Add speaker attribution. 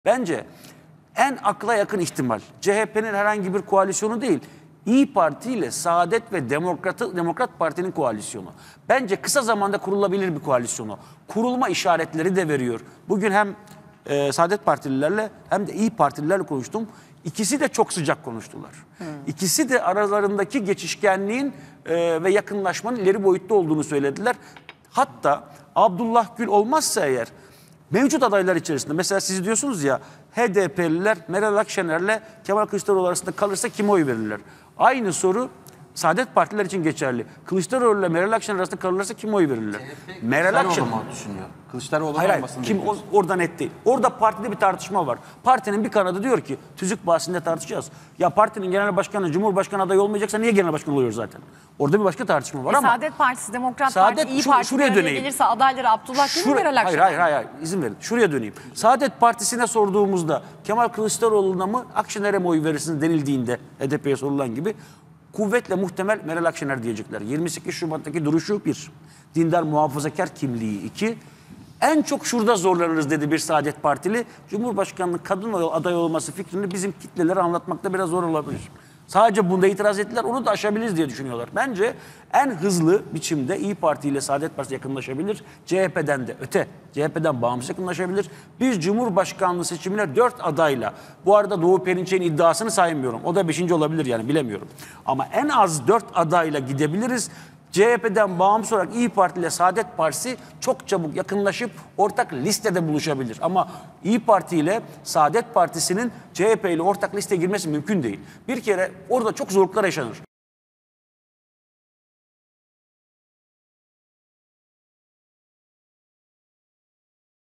Speaker 1: Bence en akla yakın ihtimal CHP'nin herhangi bir koalisyonu değil, İyi Parti ile Saadet ve Demokrat Parti'nin koalisyonu. Bence kısa zamanda kurulabilir bir koalisyonu. Kurulma işaretleri de veriyor. Bugün hem Saadet Partililerle hem de İyi Partililerle konuştum. İkisi de çok sıcak konuştular. İkisi de aralarındaki geçişkenliğin ve yakınlaşmanın ileri boyutta olduğunu söylediler. Hatta Abdullah Gül olmazsa eğer mevcut adaylar içerisinde mesela siz diyorsunuz ya HDP'liler Meral Akşener'le Kemal Kılıçdaroğlu arasında kalırsa kime oy verirler? Aynı soru Saadet Partiler için geçerli. Kılıçdaroğlu ile Meral Akşener arasında kalırsa kime oy verirler? Meral Akşener
Speaker 2: mı düşünüyor? Kılıçdaroğlu
Speaker 1: hayır,
Speaker 2: olmasın
Speaker 1: kim orada net değil. Orada partide bir tartışma var. Partinin bir kanadı diyor ki tüzük bahsinde tartışacağız. Ya partinin genel başkanı, cumhurbaşkanı adayı olmayacaksa niye genel başkan oluyor zaten? Orada bir başka tartışma var ama.
Speaker 3: Saadet Partisi, Demokrat Parti, İyi Parti gelirse adayları Abdullah Gül mü Meral Akşener?
Speaker 1: Hayır, izin verin. Şuraya döneyim. Saadet Partisi'ne sorduğumuzda Kemal Kılıçdaroğlu'na mı Akşener'e mi oy verirsiniz denildiğinde HDP'ye sorulan gibi kuvvetle muhtemel Meral Akşener diyecekler. 28 Şubat'taki duruşu 1. Dindar muhafazakar kimliği 2. En çok şurada zorlanırız dedi bir Saadet Partili. Cumhurbaşkanlığı kadın aday olması fikrini bizim kitlelere anlatmakta biraz zor olabilir. Sadece bunda itiraz ettiler, onu da aşabiliriz diye düşünüyorlar. Bence en hızlı biçimde İyi Parti ile Saadet Partisi yakınlaşabilir. CHP'den de öte, CHP'den bağımsız yakınlaşabilir. Biz Cumhurbaşkanlığı seçimine 4 adayla, bu arada Doğu Perinçek'in iddiasını saymıyorum. O da 5. olabilir yani bilemiyorum. Ama en az 4 adayla gidebiliriz. CHP'den bağımsız olarak İyi Parti ile Saadet Partisi çok çabuk yakınlaşıp ortak listede buluşabilir. Ama İyi Parti ile Saadet Partisi'nin CHP ile ortak listeye girmesi mümkün değil. Bir kere orada çok zorluklar yaşanır.